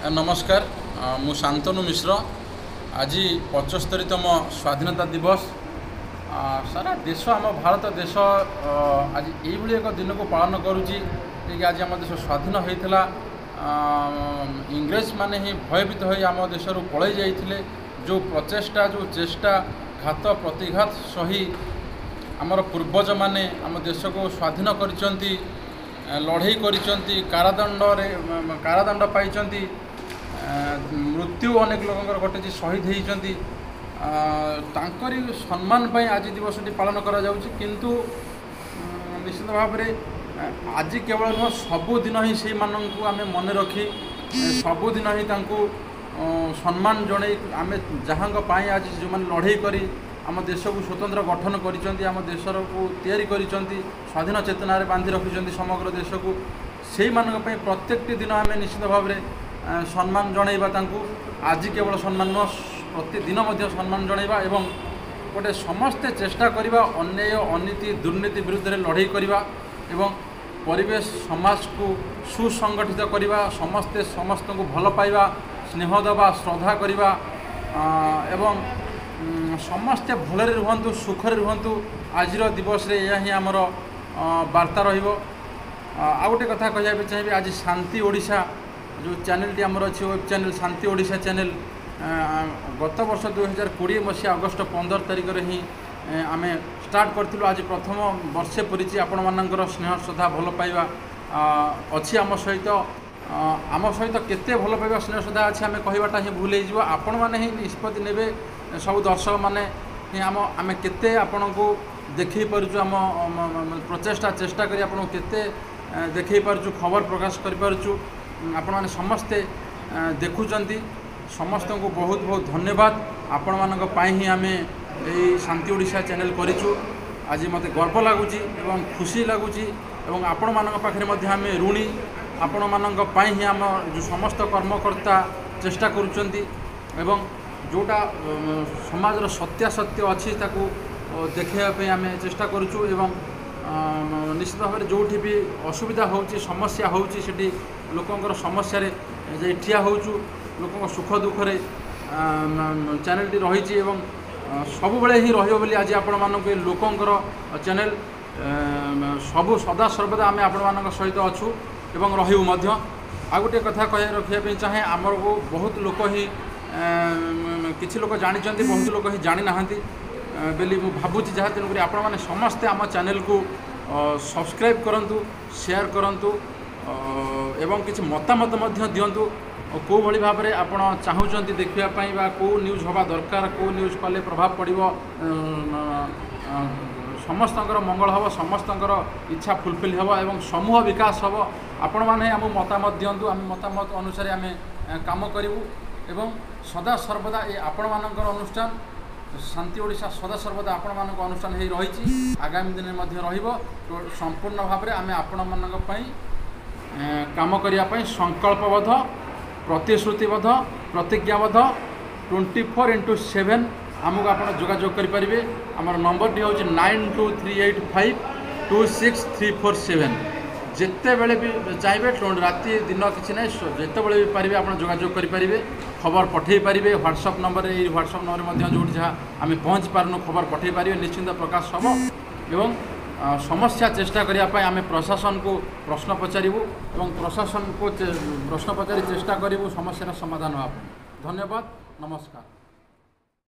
नमस्कार मु शांतनु मिश्र आज 75तम स्वाधीनता दिवस सारा देश आम भारत देश आज यही एक दिन को पालन करुच्ची आज आम देश स्वाधीन होता इंग्रेज माने ही भयभीत हो आम देश पलि जाते जो प्रचेष्टा जो चेष्टा घात प्रतिघात सही आमर पूर्वज माने आम देश को स्वाधीन करिसेंती लड़ई करिसेंती कारादंड पाइचंती मृत्यु अनेक लोकंर घटे शहीद होती तांकरी सम्मान पाई आज दिवस पालन करा जाउछि किंतु निश्चित भाव में आज केवल नुह सबुदिन ही से मानू आम मन रखी सबुदिन ही तांकु सम्मान जन आम जहाँ आज जो मैंने लड़ई करी आम देश को स्वतंत्र गठन करिसेंती आम देश को तैयारी करिसेंती स्वाधीन चेतना बांधि रखिसेंती समग्र देश को से प्रत्येक दिन आम निश्चित भाव में सम्मान जनइबा तांकु आज केवल सम्मान नुह प्रतिदिन सम्मान जनइबा एवं गोटे समस्ते चेष्टा करिबा अन्याय अनीति दुर्नीति विरुद्ध में लड़ई करिबा एवं परिवेश समाज को सुसंगठित करिबा समस्ते समस्त को भल पाइबा स्नेह दबा श्रद्धा करिबा एवं समस्ते भलरे रुहंतु सुखरे रुहंतु आज दिवस रे यह ही आमर वार्ता रहिबो आ गोटे कथा कहबे चाहिए आज शांति ओडिशा जो चैनल आमर अच्छी web channel Shanti Odisha channel गत वर्ष 2020 मसीहा अगस्ट 15 तारिख में ही आम स्टार्ट करूँ आज प्रथम वर्षे पूरी आपण मानकर स्नेह श्रद्धा भल पाइबा अच्छी आम सहित केते भल पाइबा स्नेह श्रद्धा अच्छी आम कहवाटा ही भूल हो आपण मैंने ही निष्पत्ति नेबे सब दर्शक मैंने आम केते आपण को देखई पार्छु आम प्रचेष्टा चेष्टा करी आपण केते देखई पार्छु खबर प्रकाश कर पार्छु आपण माने समस्ते देखुचंती समस्त को बहुत बहुत धन्यवाद आपण मानक पाई ही आमे एई शांति ओडिशा चैनल करिछु आज मते गर्व लागुची एवं खुशी लागुची एवं आपण मानक पाखरे मध्ये आमे ऋणी आपण मानक पाई ही आम जो समस्त कर्मकर्ता चेष्टा करुचंती एवं जोटा समाज रो सत्यासत्य अच्छी ताकू देखैया आम चेष्टा करुछु एवं निश्चित भाव में जोठी भी असुविधा होची समस्या होची सेठी लोकंकर समस्या रे जे ठिया होचु लोक सुख दुखरे चैनल टी रही एवं सब बेले ही रहिबो बोली आज आपण मानक लोकंकर चैनल सबु सदा सर्वदा आम आपण मानक सहित अच्छु एवं रहिबु मध्य आ गोटे कथा कह रखिया चाहे आमर को बहुत लोक ही किछि लोक जानिचंती बहुत लोक ही जानि नाहंती बेली मु भाबुची जहाँ तेणुक आपण मैंने समस्ते आम चैनल को सब्सक्राइब करंतु शेयर करंतु एवं किसी मतामत दिंतु कौ भली भाव में आप चाहूँगी देखापी कौ न्यूज हवा दरकार कौ न्यूज कले प्रभाव पड़ो समस्त मंगल हम समस्त इच्छा फुलफिल हम एवं समूह विकास हम आपण मैंने आम मतामत दिंतु आम मतामत अनुसार आम काम करूँ एवं सदा सर्वदा ये आपण मानकर अनुष्ठान शांति ओडिशा सदा सर्वदा आपण मानक अनुष्ठान ही रही आगामी दिन में तो संपूर्ण भाव में आम आपण मानक काम करने संकल्पबद्ध प्रतिश्रुतिबद्ध प्रतिज्ञाबद्ध 24/7 आमको आप जोगाजोग करेंगे आम नंबर टी हूँ 9238526347 जिते बड़े भी चाहिए राति दिन किसी ना जिते बड़े भी पारे आप जोगाजोग करेंगे खबर पठे पारे व्हाट्सअप नंबर व्हाट्सअप नंबर जो जहाँ आम पहुँच पार्नु खबर पठे पारे निश्चिंत प्रकाश हम एवं समस्या चेष्टा करने आम प्रशासन को प्रश्न पचारू एवं प्रशासन को प्रश्न पचारि चेष्टा करूँ समस्या समाधान होगा। धन्यवाद नमस्कार।